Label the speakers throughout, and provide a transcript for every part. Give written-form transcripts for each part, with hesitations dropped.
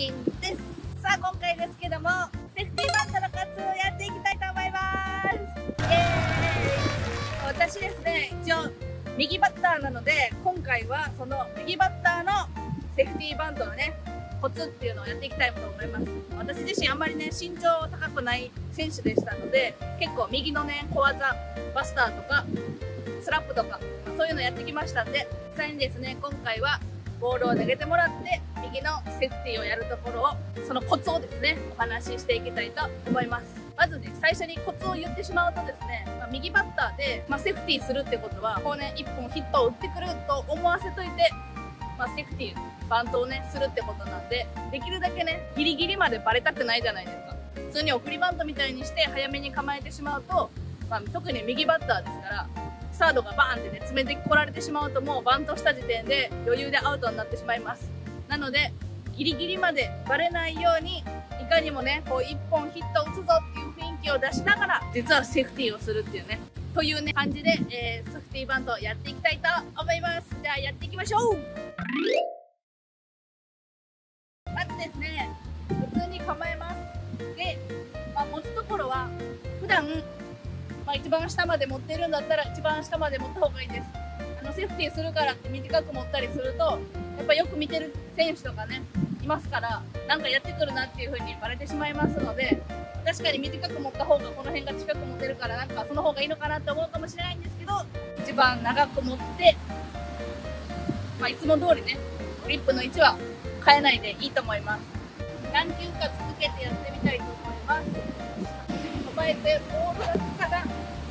Speaker 1: 金です。さあ今回ですけども、セーフティーバントのコツをやっていきたいと思います。イエーイ。私ですね、一応右バッターなので、今回はその右バッターのセーフティーバントのねコツっていうのをやっていきたいと思います。私自身あんまりね身長高くない選手でしたので、結構右のね小技バスターとかスラップとかそういうのやってきましたんで、実際にですね今回はボールを投げてもらって右のセーフティーをやるところを、そのコツをですねお話ししていきたいと思います。まずね、最初にコツを言ってしまうとですね、右バッターで、セーフティーするってことはこうね1本ヒットを打ってくると思わせといて、セーフティーバントをねするってことなんで、できるだけねギリギリまでバレたくないじゃないですか。普通に送りバントみたいにして早めに構えてしまうと、特に右バッターですからサードがバーンってね詰めてこられてしまうと、もうバントした時点で余裕でアウトになってしまいます。なのでギリギリまでバレないように、いかにもねこう1本ヒット打つぞっていう雰囲気を出しながら実はセーフティーをするっていうね、というね感じで、セーフティーバントをやっていきたいと思います。じゃあやっていきましょう。まずですね、普通に構えます。で、持つところは普段、一番下まで持ってるんだったら一番下まで持った方がいいです。セーフティーするからって短く持ったりすると、やっぱよく見てる選手とかねいますから、なんかやってくるなっていう風にバレてしまいますので、確かに短く持った方がこの辺が近く持てるから、なんかその方がいいのかなって思うかもしれないんですけど、一番長く持って、いつも通りねグリップの位置は変えないでいいと思います。何球か続けてやってみたいと思います。構えてボールが来たら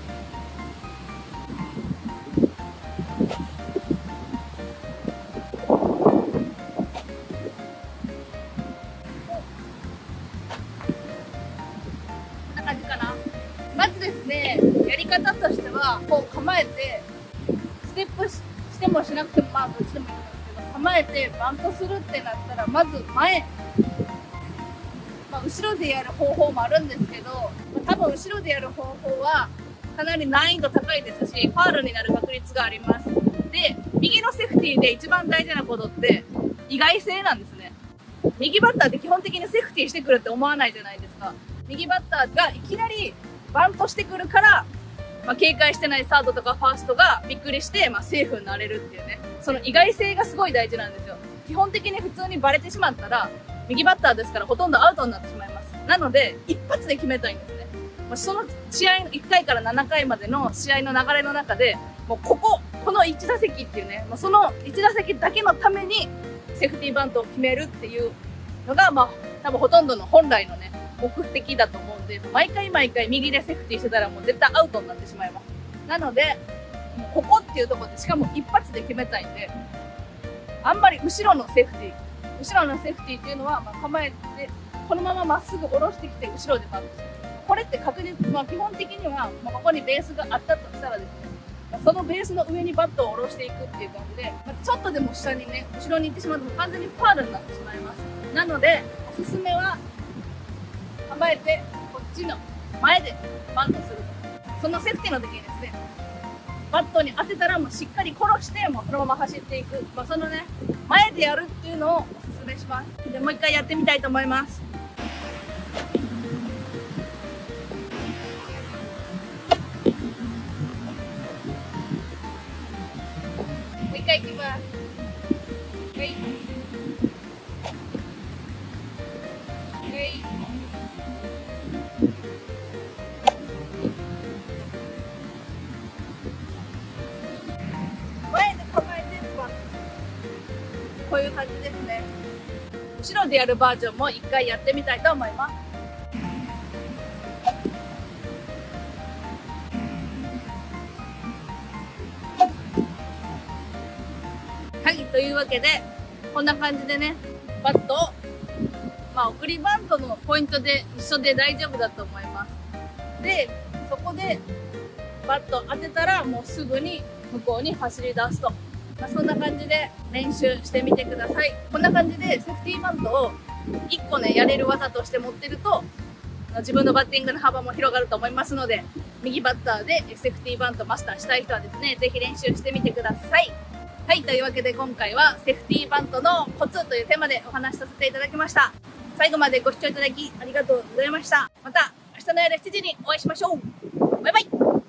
Speaker 1: まずですね、やり方としてはこう構えてステップしてもしなくてもどっちでもいいんですけど、構えてバントするってなったらまず前、後ろでやる方法もあるんですけど、多分後ろでやる方法はかなり難易度高いですし、ファウルになる確率があります。で、右のセーフティーで一番大事なことって意外性なんですね。右バッターって基本的にセーフティーしてくるって思わないじゃないですか。右バッターがいきなりバントしてくるから、警戒してないサードとかファーストがびっくりして、セーフになれるっていうね、その意外性がすごい大事なんですよ。基本的に普通にバレてしまったら右バッターですからほとんどアウトになってしまいます。なので一発で決めたいんですね。その試合の1回から7回までの試合の流れの中で、もうこの1打席っていうね、その1打席だけのためにセーフティーバントを決めるっていうのが、多分ほとんどの本来のね目的だと思うんで、毎回右でセーフティーしてたらもう絶対アウトになってしまいます。なのでここっていうところでしかも一発で決めたいんで、あんまり後ろのセーフティーっていうのは、構えてこのまままっすぐ下ろしてきて後ろでバントする。これって確実、基本的には、ここにベースがあったとしたらですね、そのベースの上にバットを下ろしていくっていう感じで、ちょっとでも下にね後ろに行ってしまうと完全にファウルになってしまいます。なのでおすすめは構えてこっちの前でバントすると。そのセーフティーの時にですね、バットに当てたらもうしっかり殺して、もうそのまま走っていく、そのね前でやるっていうのをおすすめします。でもう一回やってみたいと思います。もう一回いきます。はい。こういう感じですね。後ろでやるバージョンも一回やってみたいと思います。はい、というわけでこんな感じでねバットを、送りバントのポイントで一緒で大丈夫だと思います。で、そこでバット当てたらもうすぐに向こうに走り出すと。そんな感じで練習してみてください。こんな感じでセーフティーバントを1個ねやれる技として持ってると、自分のバッティングの幅も広がると思いますので、右バッターでセーフティーバントマスターしたい人はですね、ぜひ練習してみてください。 はい、というわけで今回はセーフティーバントのコツというテーマでお話しさせていただきました。最後までご視聴いただきありがとうございました。また明日の夜7時にお会いしましょう。バイバイ。